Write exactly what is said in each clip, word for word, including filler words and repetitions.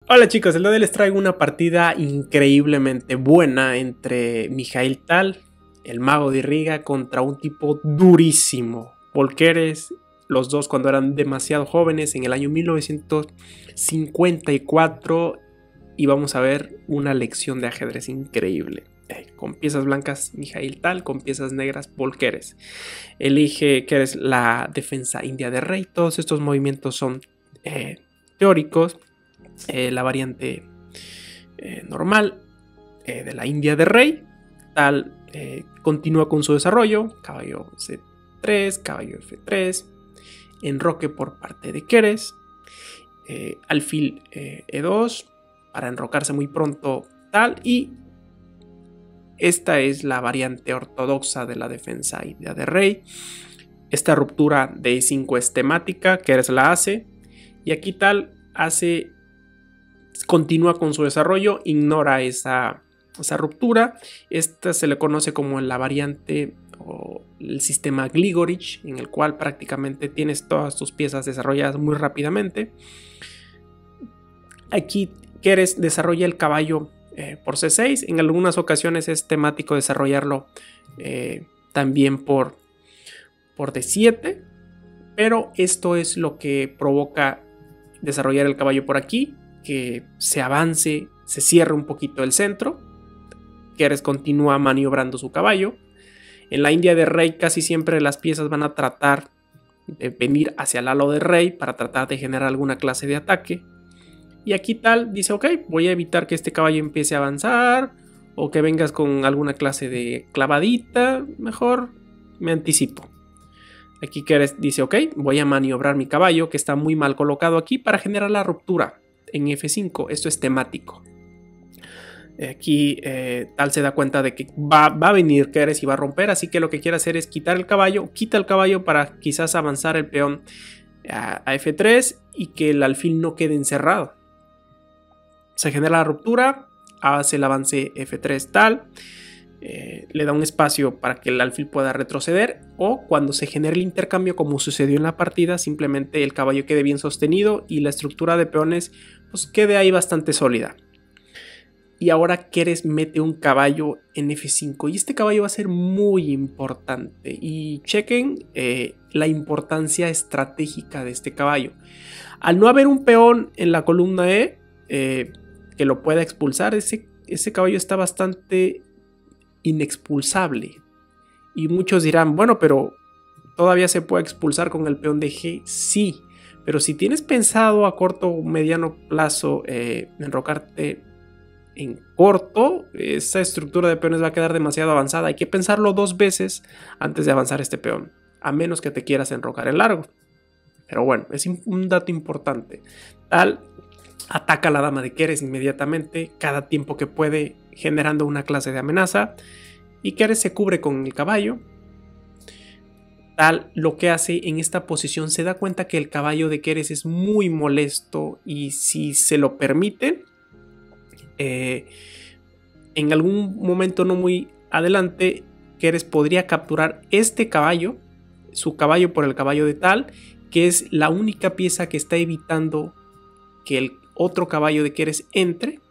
Hola chicos, el día de hoy les traigo una partida increíblemente buena entre Mikhail Tal, el mago de Riga, contra un tipo durísimo, Volqueres, los dos cuando eran demasiado jóvenes en el año mil novecientos cincuenta y cuatro, y vamos a ver una lección de ajedrez increíble. Eh, con piezas blancas Mikhail Tal, con piezas negras Volqueres. Elige que es la defensa india de rey. Todos estos movimientos son eh, teóricos. Eh, la variante eh, normal eh, de la India de rey. Tal eh, continúa con su desarrollo. Caballo C tres, caballo F tres, enroque por parte de Keres, eh, alfil eh, E dos para enrocarse muy pronto Tal, y esta es la variante ortodoxa de la defensa india de rey. Esta ruptura de E cinco es temática, Keres la hace, y aquí Tal hace continúa con su desarrollo, ignora esa, esa ruptura. Esta se le conoce como la variante o el sistema Gligorich, en el cual prácticamente tienes todas tus piezas desarrolladas muy rápidamente. Aquí Keres desarrolla el caballo eh, por C seis. En algunas ocasiones es temático desarrollarlo eh, también por, por D siete, pero esto es lo que provoca desarrollar el caballo por aquí, que se avance, se cierre un poquito el centro. Keres continúa maniobrando su caballo. En la India de rey casi siempre las piezas van a tratar de venir hacia el halo de rey para tratar de generar alguna clase de ataque. Y aquí Tal dice, ok, voy a evitar que este caballo empiece a avanzar o que vengas con alguna clase de clavadita, mejor me anticipo. Aquí Keres dice, ok, voy a maniobrar mi caballo que está muy mal colocado aquí para generar la ruptura en F cinco. Esto es temático. Aquí eh, Tal se da cuenta de que va, va a venir Keres y va a romper, así que lo que quiere hacer es quitar el caballo, quita el caballo para quizás avanzar el peón a, a F tres y que el alfil no quede encerrado. Se genera la ruptura, hace el avance F tres Tal, eh, le da un espacio para que el alfil pueda retroceder, o cuando se genere el intercambio como sucedió en la partida, simplemente el caballo quede bien sostenido y la estructura de peones pues quede ahí bastante sólida. Y ahora Keres mete un caballo en F cinco, y este caballo va a ser muy importante, y chequen eh, la importancia estratégica de este caballo. Al no haber un peón en la columna E eh, que lo pueda expulsar, ese, ese caballo está bastante inexpulsable, y muchos dirán, bueno, pero todavía se puede expulsar con el peón de G. Sí, pero si tienes pensado a corto o mediano plazo eh, enrocarte en corto, esa estructura de peones va a quedar demasiado avanzada. Hay que pensarlo dos veces antes de avanzar este peón, a menos que te quieras enrocar en largo. Pero bueno, es un dato importante. Tal ataca a la dama de Keres inmediatamente, cada tiempo que puede, generando una clase de amenaza, y Keres se cubre con el caballo. Tal lo que hace en esta posición, se da cuenta que el caballo de Keres es muy molesto, y si se lo permite, eh, en algún momento no muy adelante, Keres podría capturar este caballo, su caballo por el caballo de Tal, que es la única pieza que está evitando que el otro caballo de Keres entre.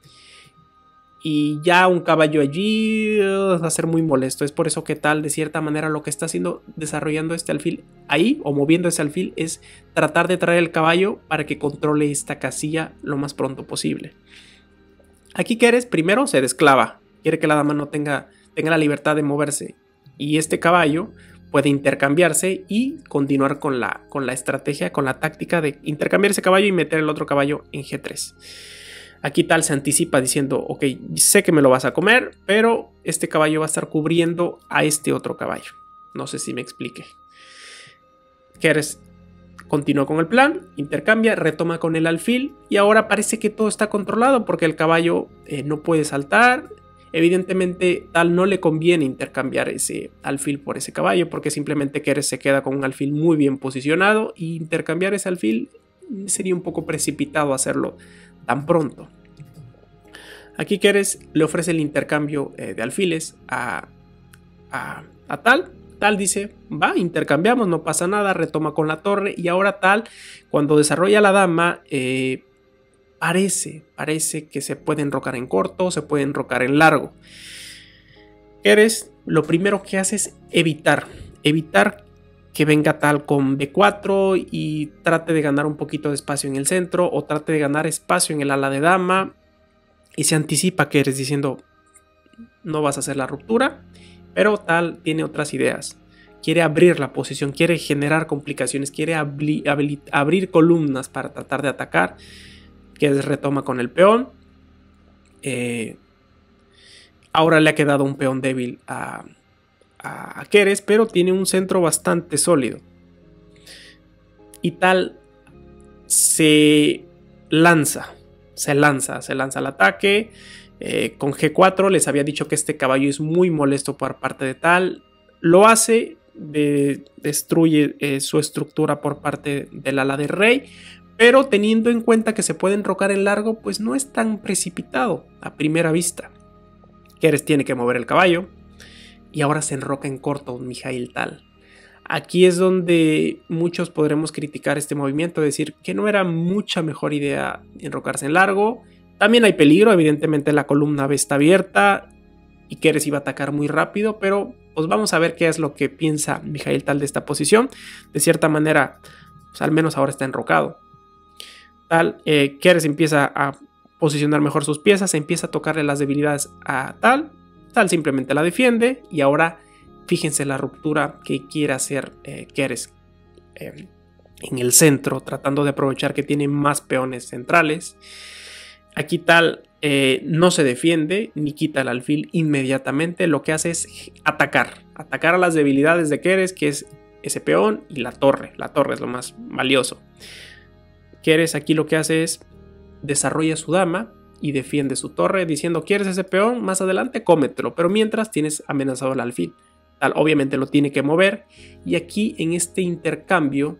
Y ya un caballo allí uh, va a ser muy molesto. Es por eso que Tal, de cierta manera, lo que está haciendo, desarrollando este alfil ahí, o moviendo ese alfil, es tratar de traer el caballo para que controle esta casilla lo más pronto posible. Aquí Keres primero se desclava, quiere que la dama no tenga, tenga la libertad de moverse, y este caballo puede intercambiarse y continuar con la, con la estrategia, con la táctica de intercambiar ese caballo y meter el otro caballo en G tres. Aquí Tal se anticipa diciendo, ok, sé que me lo vas a comer, pero este caballo va a estar cubriendo a este otro caballo. No sé si me expliqué. Keres continúa con el plan, intercambia, retoma con el alfil, y ahora parece que todo está controlado porque el caballo eh, no puede saltar. Evidentemente Tal no le conviene intercambiar ese alfil por ese caballo, porque simplemente Keres se queda con un alfil muy bien posicionado, y intercambiar ese alfil sería un poco precipitado hacerlo tan pronto. Aquí Keres le ofrece el intercambio eh, de alfiles a, a, a Tal. Tal dice, va, intercambiamos, no pasa nada, retoma con la torre, y ahora Tal, cuando desarrolla la dama, eh, parece, parece que se puede enrocar en corto, se puede enrocar en largo. Keres lo primero que hace es evitar, evitar que venga tal con B cuatro y trate de ganar un poquito de espacio en el centro o trate de ganar espacio en el ala de dama y se anticipa Keres diciendo no vas a hacer la ruptura, pero tal tiene otras ideas. Quiere abrir la posición, quiere generar complicaciones, quiere abrir columnas para tratar de atacar. Keres retoma con el peón. Eh, ahora le ha quedado un peón débil a, a, a Keres, pero tiene un centro bastante sólido. Y tal se lanza, se lanza, se lanza al ataque. Eh, con G cuatro les había dicho que este caballo es muy molesto por parte de tal. Lo hace, de, destruye eh, su estructura por parte del ala de rey. Pero teniendo en cuenta que se puede enrocar en largo, pues no es tan precipitado a primera vista. Keres tiene que mover el caballo. Y ahora se enroca en corto Mikhail Tal. Aquí es donde muchos podremos criticar este movimiento, decir que no era mucha mejor idea enrocarse en largo. También hay peligro, evidentemente la columna B está abierta y Keres iba a atacar muy rápido, pero pues vamos a ver qué es lo que piensa Mikhail Tal de esta posición. De cierta manera, pues al menos ahora está enrocado. Tal, eh, Keres empieza a posicionar mejor sus piezas, empieza a tocarle las debilidades a Tal. Tal simplemente la defiende y ahora fíjense la ruptura que quiere hacer eh, Keres eh, en el centro, tratando de aprovechar que tiene más peones centrales. Aquí Tal eh, no se defiende ni quita el alfil inmediatamente, lo que hace es atacar, atacar a las debilidades de Keres, que es ese peón y la torre. La torre es lo más valioso. Keres aquí lo que hace es desarrolla su dama y defiende su torre diciendo ¿quieres ese peón? Más adelante cómetelo, pero mientras tienes amenazado el alfil. Tal obviamente lo tiene que mover y aquí en este intercambio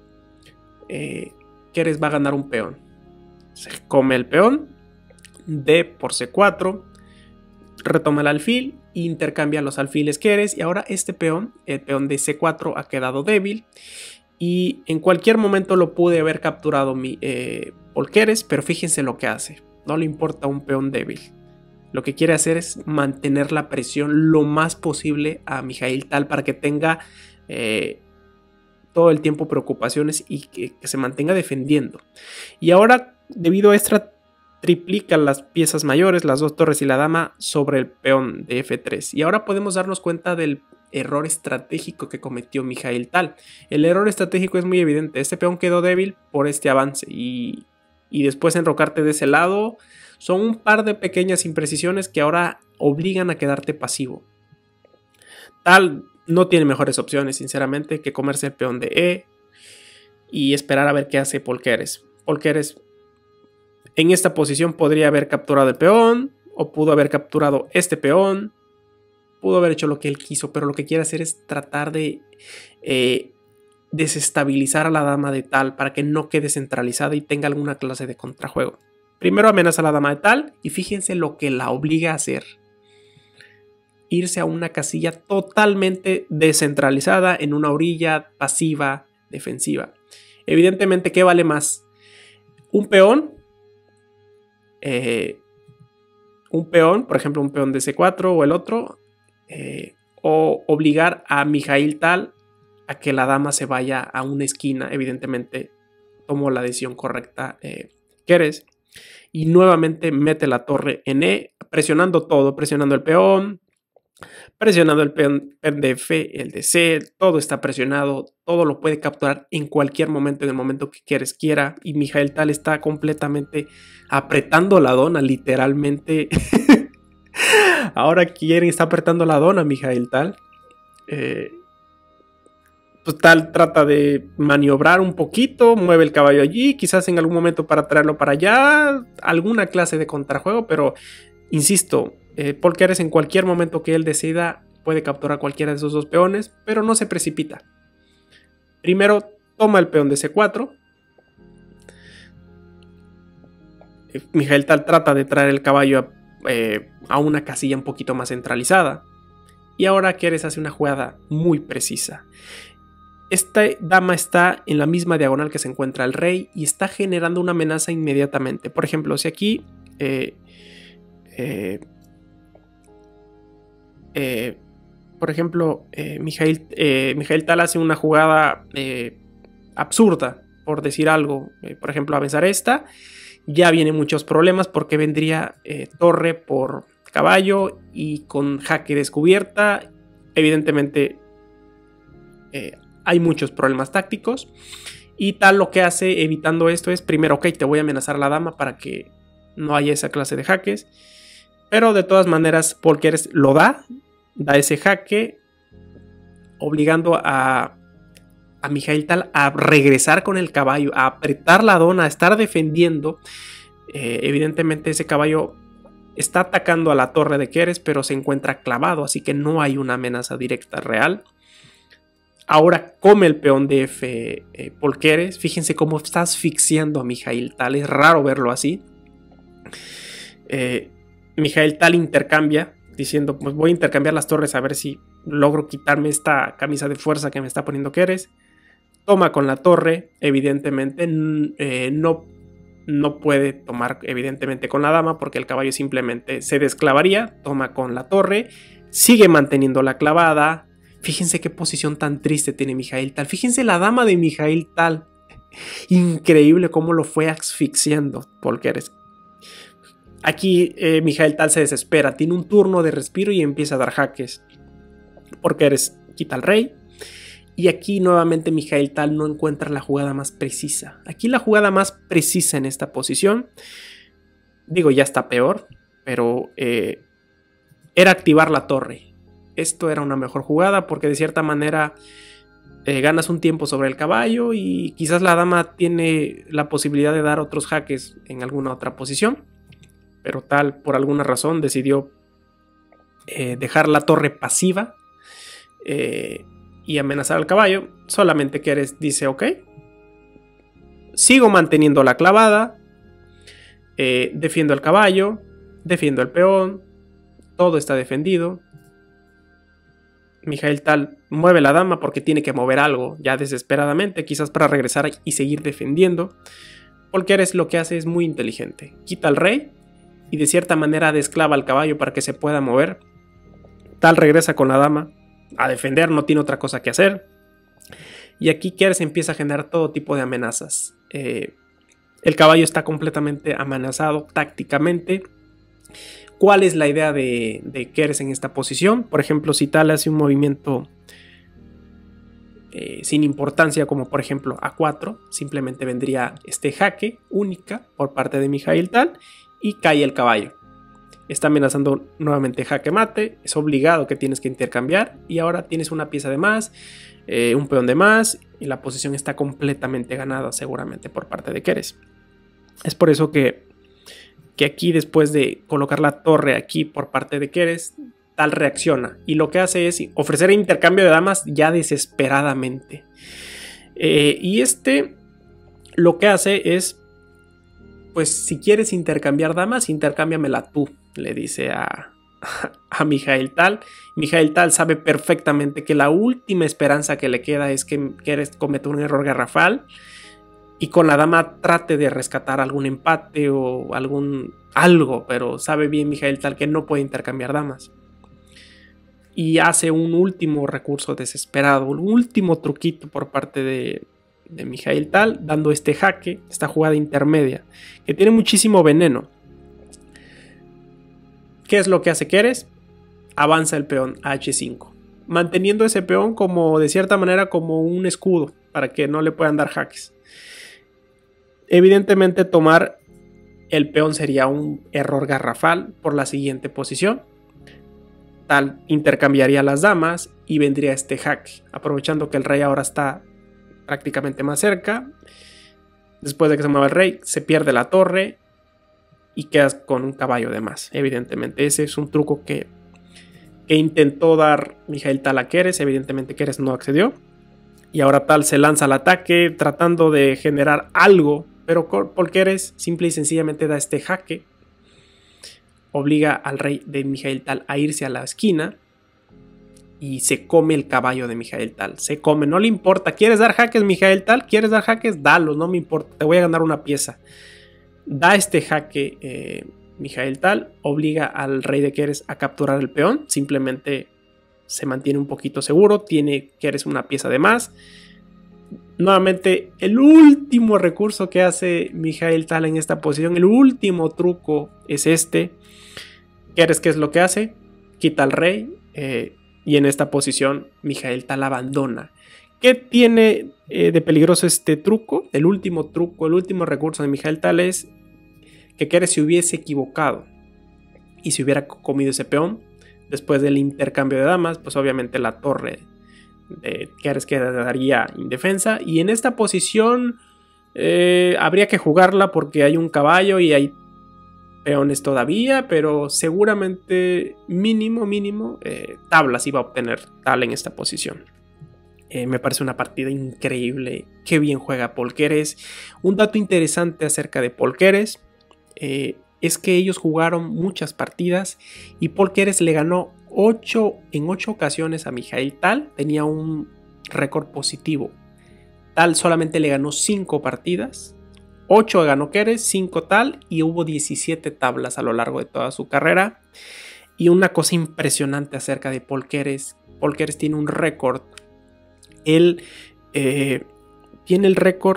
eh, Keres va a ganar un peón. Se come el peón, D por C cuatro, retoma el alfil, intercambia los alfiles Keres y ahora este peón, el peón de C cuatro ha quedado débil. Y en cualquier momento lo pude haber capturado mi, eh, por Keres, pero fíjense lo que hace. No le importa un peón débil. Lo que quiere hacer es mantener la presión lo más posible a Mikhail Tal para que tenga eh, todo el tiempo preocupaciones y que, que se mantenga defendiendo. Y ahora, debido a esta, triplica las piezas mayores, las dos torres y la dama sobre el peón de F tres. Y ahora podemos darnos cuenta del error estratégico que cometió Mikhail Tal. El error estratégico es muy evidente. Este peón quedó débil por este avance y, y después enrocarte de ese lado son un par de pequeñas imprecisiones que ahora obligan a quedarte pasivo. Tal no tiene mejores opciones, sinceramente, que comerse el peón de E y esperar a ver qué hace Keres. Keres en esta posición podría haber capturado el peón o pudo haber capturado este peón. Pudo haber hecho lo que él quiso, pero lo que quiere hacer es tratar de eh, desestabilizar a la dama de Tal para que no quede centralizada y tenga alguna clase de contrajuego. Primero amenaza a la dama de Tal y fíjense lo que la obliga a hacer. Irse a una casilla totalmente descentralizada en una orilla pasiva, defensiva. Evidentemente, ¿qué vale más? Un peón, eh, un peón, por ejemplo un peón de C cuatro o el otro, Eh, o obligar a Mikhail Tal a que la dama se vaya a una esquina. Evidentemente tomó la decisión correcta eh, Keres y nuevamente mete la torre en E, presionando todo, presionando el peón, presionando el peón de F, el de C, todo está presionado, todo lo puede capturar en cualquier momento, en el momento que Keres quiera, y Mikhail Tal está completamente apretando la dona, literalmente. Ahora quiere, está apretando la dona Mikhail Tal. Eh, pues Tal trata de maniobrar un poquito, mueve el caballo allí, quizás en algún momento para traerlo para allá, alguna clase de contrajuego, pero insisto, eh, Keres en cualquier momento que él decida puede capturar cualquiera de esos dos peones, pero no se precipita. Primero toma el peón de C cuatro. Eh, Mikhail Tal trata de traer el caballo a Eh, a una casilla un poquito más centralizada y ahora Keres hace una jugada muy precisa. esta dama está en la misma diagonal que se encuentra el rey y está generando una amenaza inmediatamente. Por ejemplo, si aquí eh, eh, eh, por ejemplo, eh, Mijail, eh, Mijail Tal hace una jugada eh, absurda, por decir algo, eh, por ejemplo, avanzar esta, ya vienen muchos problemas porque vendría eh, torre por caballo y con jaque descubierta. Evidentemente eh, hay muchos problemas tácticos y Tal lo que hace evitando esto es primero, ok, te voy a amenazar a la dama para que no haya esa clase de jaques, pero de todas maneras Polkeres lo da, da ese jaque obligando a a Mijail Tal a regresar con el caballo, a apretar la dona, a estar defendiendo. Eh, evidentemente ese caballo está atacando a la torre de Keres, pero se encuentra clavado, así que no hay una amenaza directa real. Ahora come el peón de F eh, Polkeres. Fíjense cómo está asfixiando a Mijail Tal, es raro verlo así. Eh, Mijail Tal intercambia, diciendo, pues voy a intercambiar las torres a ver si logro quitarme esta camisa de fuerza que me está poniendo Keres. Toma con la torre, evidentemente eh, no, no puede tomar evidentemente con la dama porque el caballo simplemente se desclavaría. Toma con la torre, sigue manteniendo la clavada. Fíjense qué posición tan triste tiene Mijail Tal. Fíjense la dama de Mijail Tal. Increíble cómo lo fue asfixiando Polkeres. Aquí eh, Mijail Tal se desespera, tiene un turno de respiro y empieza a dar jaques. Polkeres quita al rey. Y aquí nuevamente Mijail Tal no encuentra la jugada más precisa. Aquí la jugada más precisa en esta posición, digo ya está peor, pero eh, era activar la torre. Esto era una mejor jugada porque de cierta manera eh, ganas un tiempo sobre el caballo y quizás la dama tiene la posibilidad de dar otros jaques en alguna otra posición. Pero Tal por alguna razón decidió eh, dejar la torre pasiva. Eh, y amenazar al caballo. Solamente Keres dice ok, sigo manteniendo la clavada, eh, defiendo el caballo, defiendo el peón, todo está defendido. Mijail Tal mueve la dama porque tiene que mover algo ya desesperadamente, quizás para regresar y seguir defendiendo. Polkeres lo que hace es muy inteligente, quita al rey y de cierta manera desclava al caballo para que se pueda mover. Tal regresa con la dama a defender, no tiene otra cosa que hacer. Y aquí Keres empieza a generar todo tipo de amenazas. Eh, el caballo está completamente amenazado tácticamente. ¿Cuál es la idea de, de Keres en esta posición? Por ejemplo, si Tal hace un movimiento eh, sin importancia, como por ejemplo a cuatro, simplemente vendría este jaque única por parte de Mijail Tal y cae el caballo. Está amenazando nuevamente jaque mate, es obligado que tienes que intercambiar y ahora tienes una pieza de más, eh, un peón de más y la posición está completamente ganada seguramente por parte de Keres. Es por eso que, que aquí después de colocar la torre aquí por parte de Keres, Tal reacciona y lo que hace es ofrecer intercambio de damas ya desesperadamente. Eh, y este lo que hace es, pues si quieres intercambiar damas, intercámbiamela tú, le dice a, a Mijail Tal. Mijail Tal sabe perfectamente que la última esperanza que le queda es que Keres cometa un error garrafal y con la dama trate de rescatar algún empate o algún algo, pero sabe bien Mijail Tal que no puede intercambiar damas. Y hace un último recurso desesperado, un último truquito por parte de, de Mijail Tal, dando este jaque, esta jugada intermedia, que tiene muchísimo veneno. ¿Qué es lo que hace Keres? Avanza el peón a hache cinco, manteniendo ese peón como de cierta manera como un escudo para que no le puedan dar jaques. Evidentemente tomar el peón sería un error garrafal por la siguiente posición. Tal intercambiaría las damas y vendría este jaque, aprovechando que el rey ahora está prácticamente más cerca. Después de que se mueva el rey, se pierde la torre y quedas con un caballo de más. Evidentemente ese es un truco que, que intentó dar Mijail Tal a Keres. Evidentemente Keres no accedió y ahora Tal se lanza al ataque tratando de generar algo, pero Polkeres simple y sencillamente da este jaque, obliga al rey de Mijail Tal a irse a la esquina y se come el caballo de Mijael Tal. Se come, no le importa. ¿Quieres dar jaques, Mijael Tal? ¿Quieres dar jaques? Dalos, no me importa. Te voy a ganar una pieza. Da este jaque eh, Mijael Tal. Obliga al rey de Keres a capturar el peón. Simplemente se mantiene un poquito seguro. Tiene Keres una pieza de más. Nuevamente, el último recurso que hace Mijael Tal en esta posición, el último truco es este. Keres, ¿qué es lo que hace? Quita al rey eh, y en esta posición Mijael Tal abandona. ¿Qué tiene eh, de peligroso este truco? El último truco, el último recurso de Mijael Tal es que Keres se hubiese equivocado y se hubiera comido ese peón. Después del intercambio de damas, pues obviamente la torre de Keres quedaría indefensa. Y en esta posición eh, habría que jugarla porque hay un caballo y hay peones todavía, pero seguramente mínimo, mínimo eh, tablas iba a obtener Tal en esta posición. Eh, me parece una partida increíble. Qué bien juega Paul Keres. Un dato interesante acerca de Paul Keres eh, es que ellos jugaron muchas partidas y Paul Keres le ganó ocho, en ocho ocasiones a Mijael Tal. Tenía un récord positivo. Tal solamente le ganó cinco partidas. ocho ganó Keres, cinco Tal y hubo diecisiete tablas a lo largo de toda su carrera. Y una cosa impresionante acerca de Paul Keres. Paul Keres tiene un récord. Él eh, tiene el récord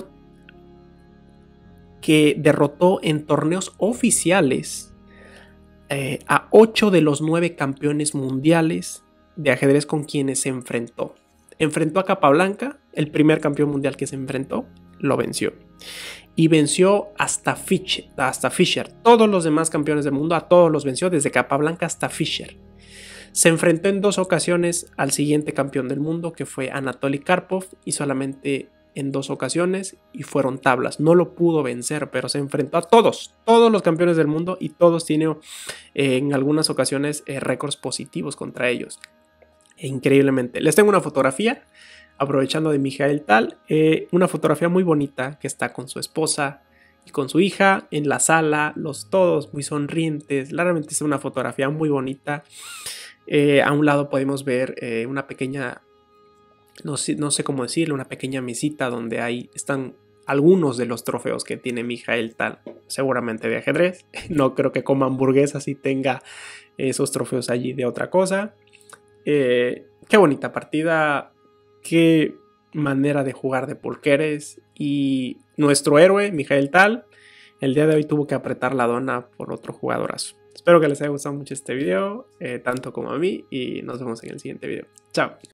que derrotó en torneos oficiales eh, a ocho de los nueve campeones mundiales de ajedrez con quienes se enfrentó. Enfrentó a Capablanca, el primer campeón mundial que se enfrentó, lo venció. Y venció hasta Fischer, hasta Fischer. Todos los demás campeones del mundo, a todos los venció, desde Capablanca hasta Fischer. Se enfrentó en dos ocasiones al siguiente campeón del mundo, que fue Anatoly Karpov, y solamente en dos ocasiones, y fueron tablas. No lo pudo vencer, pero se enfrentó a todos, todos los campeones del mundo, y todos tienen eh, en algunas ocasiones eh, récords positivos contra ellos. E increíblemente. Les tengo una fotografía, aprovechando de Mijael Tal, eh, una fotografía muy bonita que está con su esposa y con su hija en la sala, los todos muy sonrientes. Claramente es una fotografía muy bonita. Eh, a un lado podemos ver eh, una pequeña, no sé, no sé cómo decirlo, una pequeña mesita donde ahí están algunos de los trofeos que tiene Mijael Tal, seguramente de ajedrez. No creo que coma hamburguesas y tenga esos trofeos allí de otra cosa. Eh, qué bonita partida, qué manera de jugar de Paul Keres. Y nuestro héroe, Mijael Tal, el día de hoy tuvo que apretar la dona por otro jugadorazo. Espero que les haya gustado mucho este video, eh, tanto como a mí, y nos vemos en el siguiente video. Chao.